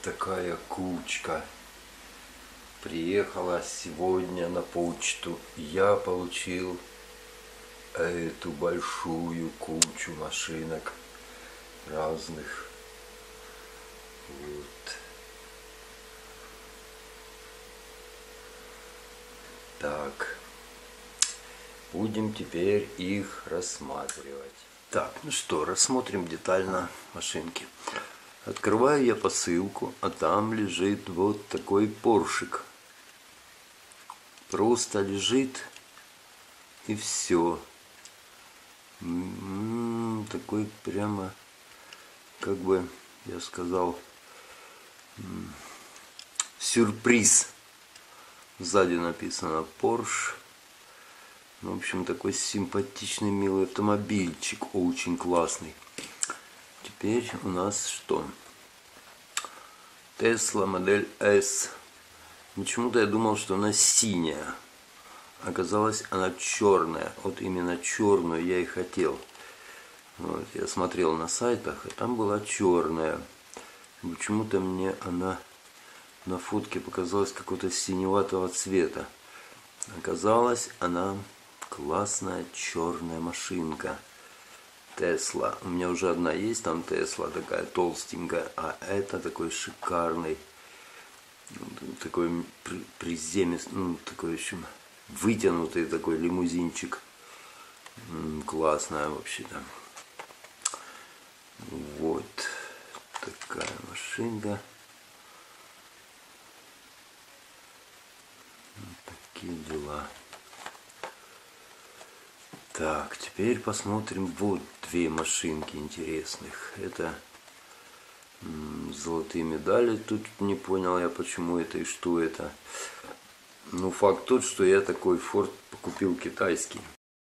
такая кучка приехала сегодня на почту. Я получил эту большую кучу машинок разных. Вот. Так. Будем теперь их рассматривать. Так, ну что, рассмотрим детально машинки. Открываю я посылку, а там лежит вот такой поршик. Просто лежит и все. Такой прямо, как бы я сказал, сюрприз. Сзади написано Porsche. В общем, такой симпатичный, милый автомобильчик, очень классный. Теперь у нас что? Tesla модель S. Почему-то я думал, что она синяя. Оказалось, она черная. Вот именно черную я и хотел. Вот, я смотрел на сайтах, и там была черная. Почему-то мне она на фотке показалась какого-то синеватого цвета. Оказалось, она классная черная машинка. Tesla. У меня уже одна есть, там Tesla такая толстенькая, а это такой шикарный, такой приземистый, такой, в общем, вытянутый такой лимузинчик. Классная вообще-то. Вот такая машинка. Вот такие дела. Так, теперь посмотрим вот две машинки интересных. Это золотые медали. Тут не понял я, почему это и что это. Но факт тот, что я такой Ford купил китайский.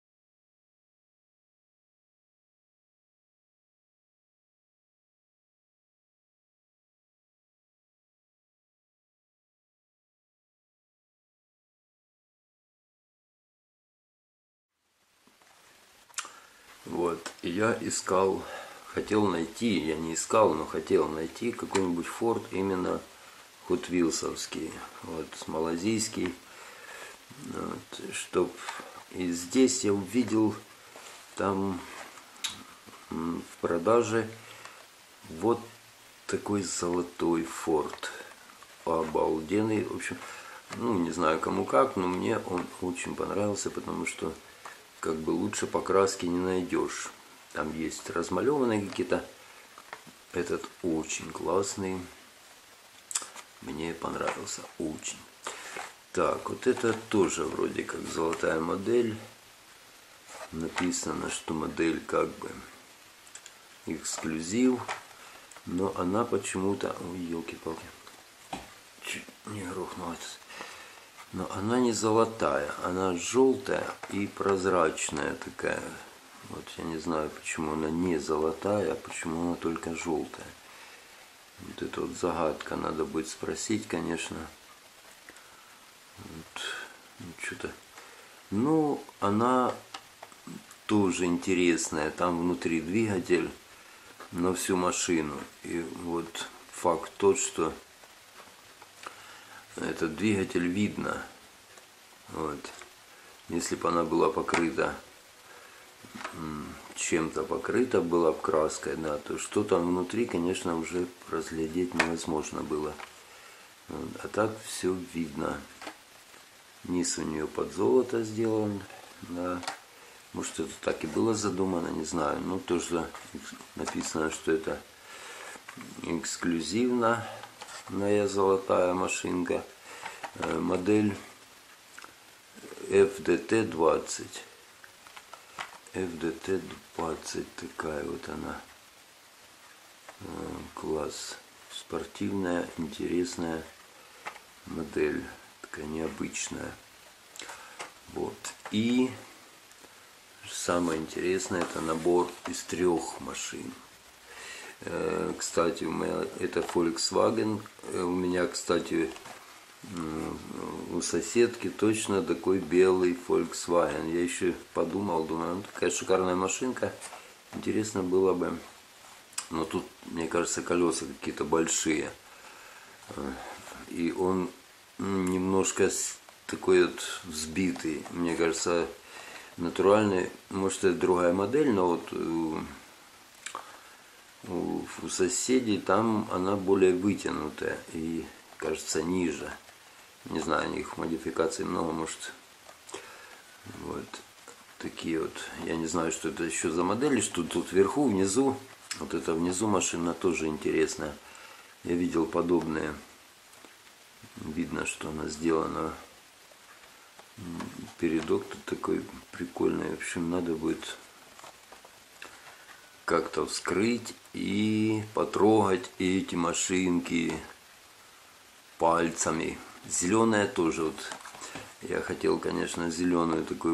Вот, и я искал, хотел найти, я не искал, но хотел найти какой-нибудь Ford именно Hot Wheels'овский, вот, малазийский, вот, чтоб, и здесь я увидел там в продаже вот такой золотой Ford, обалденный, в общем, не знаю кому как, но мне он очень понравился, потому что как бы лучше покраски не найдешь. Там есть размалеванные какие-то. Этот очень классный. Мне понравился очень. Так, вот это тоже вроде как золотая модель. Написано, что модель как бы эксклюзив. Но она почему-то... Ой, елки-палки. Чуть не грохнулась. Но она не золотая, она желтая и прозрачная такая. Вот я не знаю, почему она не золотая, а почему она только желтая. Вот это вот загадка, надо будет спросить, конечно. Вот, что-то. Ну, она тоже интересная. Там внутри двигатель на всю машину. И вот факт тот, что этот двигатель видно. Вот. Если бы она была покрыта чем-то покрыта, была бы краской, да, то что там внутри, конечно, уже разглядеть невозможно было. Вот. А так все видно. Низ у нее под золото сделан. Да. Может, это так и было задумано, не знаю. Ну, тоже написано, что это эксклюзивно. Золотая машинка, модель FDT-20. FDT-20, такая вот она. Класс. Спортивная, интересная модель. Такая необычная. Вот. И самое интересное, это набор из 3 машин. Кстати, у меня это Volkswagen. У меня, кстати, у соседки точно такой белый Volkswagen. Я еще подумал, думаю, такая шикарная машинка. Интересно было бы. Но тут, мне кажется, колеса какие-то большие. И он немножко такой вот взбитый. Мне кажется, натуральный, может это другая модель, но вот у соседей там она более вытянутая и, кажется, ниже. Не знаю, у них модификаций много, может. Вот такие вот. Я не знаю, что это еще за модели, что тут вверху, внизу. Вот это внизу машина тоже интересная. Я видел подобные. Видно, что она сделана. Передок тут такой прикольный. В общем, надо будет как-то вскрыть и потрогать эти машинки пальцами. Зеленая тоже вот. Я хотел, конечно, зеленую такую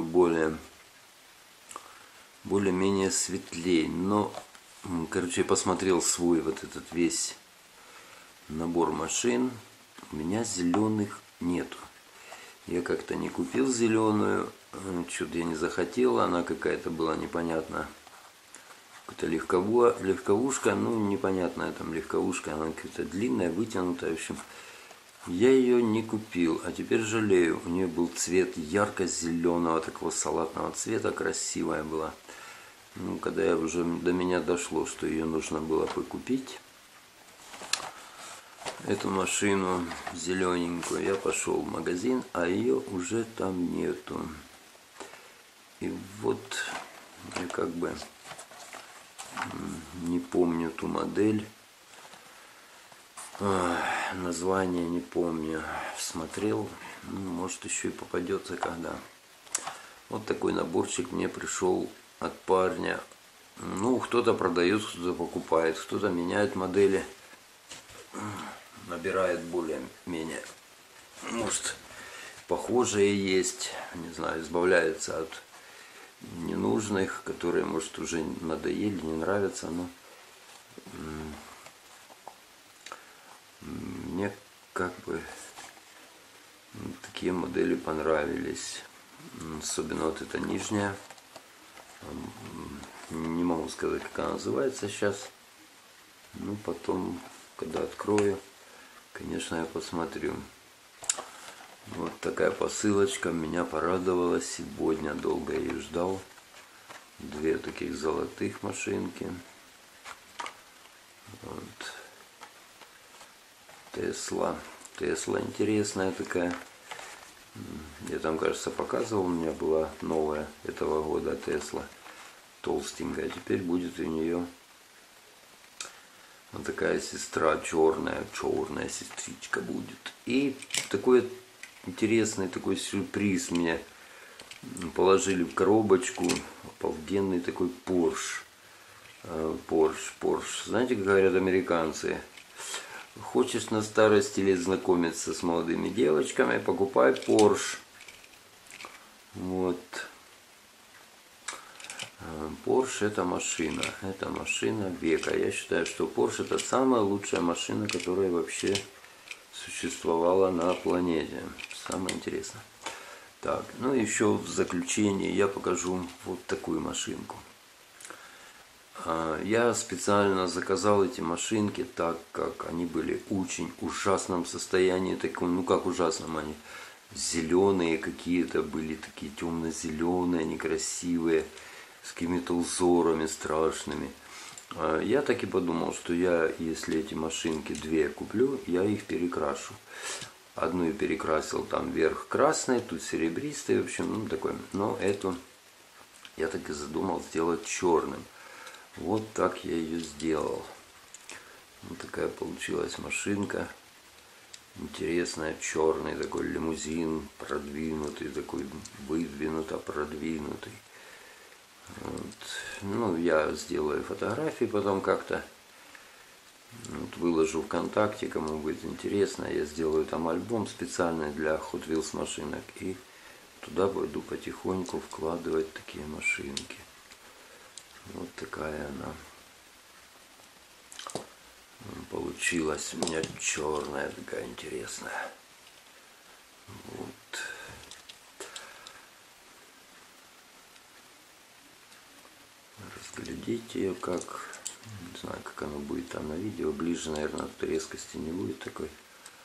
более-менее светлее. Но, короче, я посмотрел свой вот этот весь набор машин. У меня зеленых нету. Я как-то не купил зеленую. Что-то я не захотел. Она какая-то была непонятная. Какая-то легковушка. Ну, непонятная там легковушка. Она какая-то длинная, вытянутая. В общем, я ее не купил. А теперь жалею. У нее был цвет ярко-зеленого, такого салатного цвета. Красивая была. Ну, когда уже до меня дошло, что ее нужно было покупить, эту машину зелененькую, я пошел в магазин, а ее уже там нету. И вот я как бы не помню ту модель, название не помню, смотрел, ну, может еще и попадется когда. Вот такой наборчик мне пришел от парня. Ну, кто-то продает, кто-то покупает, кто-то меняет модели, набирает более-менее, может, похожие есть, не знаю, избавляется от ненужных, которые, может, уже надоели, не нравятся, но мне как бы такие модели понравились, особенно вот эта нижняя, не могу сказать, как она называется сейчас, ну, потом, когда открою, конечно, я посмотрю. Вот такая посылочка меня порадовала сегодня. Долго я ее ждал. Две таких золотых машинки. Вот. Тесла. Тесла интересная такая. Я там, кажется, показывал. У меня была новая этого года Тесла. Толстенькая. Теперь будет у нее вот такая сестра, черная сестричка будет. И такой интересный такой сюрприз мне положили в коробочку. Обалденный такой Porsche. Porsche. Знаете, как говорят американцы? Хочешь на старости лет знакомиться с молодыми девочками, покупай Porsche. Вот. Porsche это машина века. Я считаю, что Porsche это самая лучшая машина, которая вообще существовала на планете. Самое интересное. Так, ну еще в заключение я покажу вот такую машинку. Я специально заказал эти машинки, так как они были в очень ужасном состоянии, таком, ну как ужасном, они зеленые какие-то были, такие темно-зеленые, некрасивые, с какими-то узорами страшными. Я так и подумал, что я, если эти машинки две куплю, я их перекрашу. Одну я перекрасил, там верх красный, тут серебристый, в общем, ну такой. Но эту я так и задумал сделать черным. Вот так я ее сделал. Вот такая получилась машинка. Интересная, черный такой лимузин, продвинутый, такой выдвинуто продвинутый. Вот. Ну, я сделаю фотографии потом как-то. Вот, выложу ВКонтакте, кому будет интересно. Я сделаю там альбом специальный для Hot Wheels машинок. И туда буду потихоньку вкладывать такие машинки. Вот такая она получилась у меня, черная такая интересная. Вот. Разглядите ее как. Не знаю, как оно будет там на видео. Ближе, наверное, от резкости не будет такой.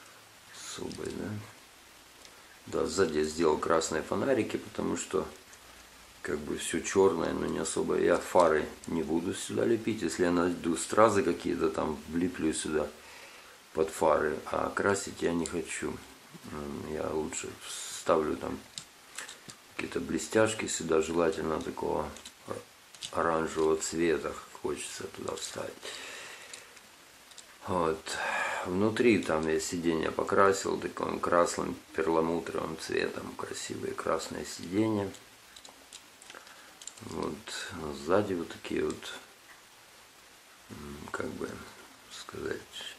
особой, да. Да, сзади я сделал красные фонарики, потому что как бы все черное, но не особо. Я фары не буду сюда лепить. Если я найду стразы какие-то, там влеплю сюда под фары, а красить я не хочу. Я лучше ставлю там какие-то блестяшки сюда, желательно такого оранжевого цвета, хочется туда вставить. Вот. Внутри там я сиденье покрасил таким красным перламутровым цветом, красивые красные сиденья. Вот. Сзади вот такие вот, как бы сказать,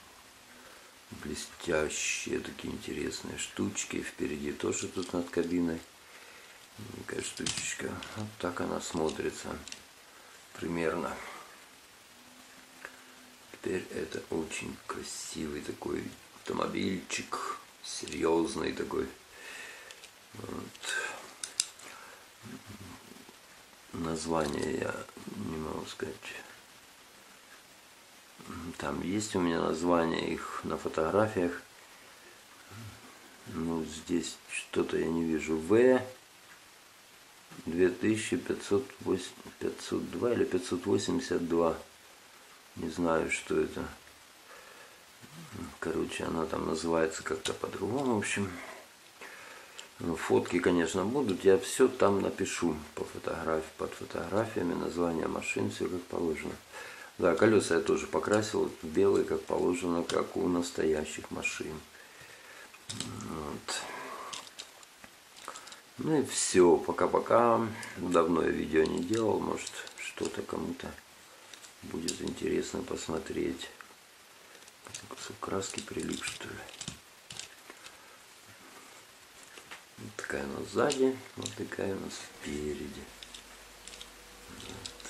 блестящие такие интересные штучки. Впереди тоже тут над кабиной такая штучечка. Вот так она смотрится примерно. Теперь это очень красивый такой автомобильчик, серьезный такой. Вот. Название я не могу сказать. Там есть у меня название их на фотографиях. Ну, здесь что-то я не вижу. В 2502 или 582. Не знаю, что это. Короче, она там называется как-то по-другому. В общем, ну, фотки, конечно, будут. Я все там напишу по фотографии, под фотографиями, название машин, все как положено. Да, колеса я тоже покрасил в белый, как положено, как у настоящих машин. Вот. Ну и все, пока-пока. Давно я видео не делал, может что-то кому-то будет интересно посмотреть. Кусок краски прилип, что ли. Вот такая у нас сзади, вот такая у нас спереди. Вот.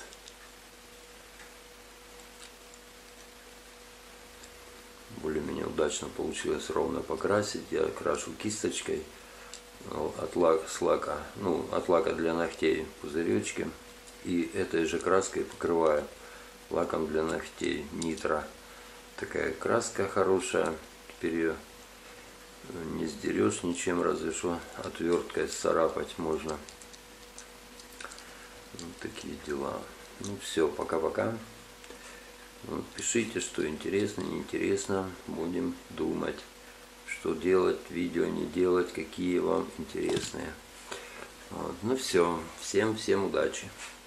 Более-менее удачно получилось ровно покрасить. Я крашу кисточкой от лака для ногтей пузыречки. И этой же краской покрываю лаком для ногтей нитро. Такая краска хорошая. Теперь ее не сдерешь ничем, разве что отверткой сцарапать можно. Вот такие дела. Ну все, пока-пока. Вот, пишите, что интересно, неинтересно. Будем думать, что делать, видео не делать, какие вам интересные. Вот. Ну все, всем удачи.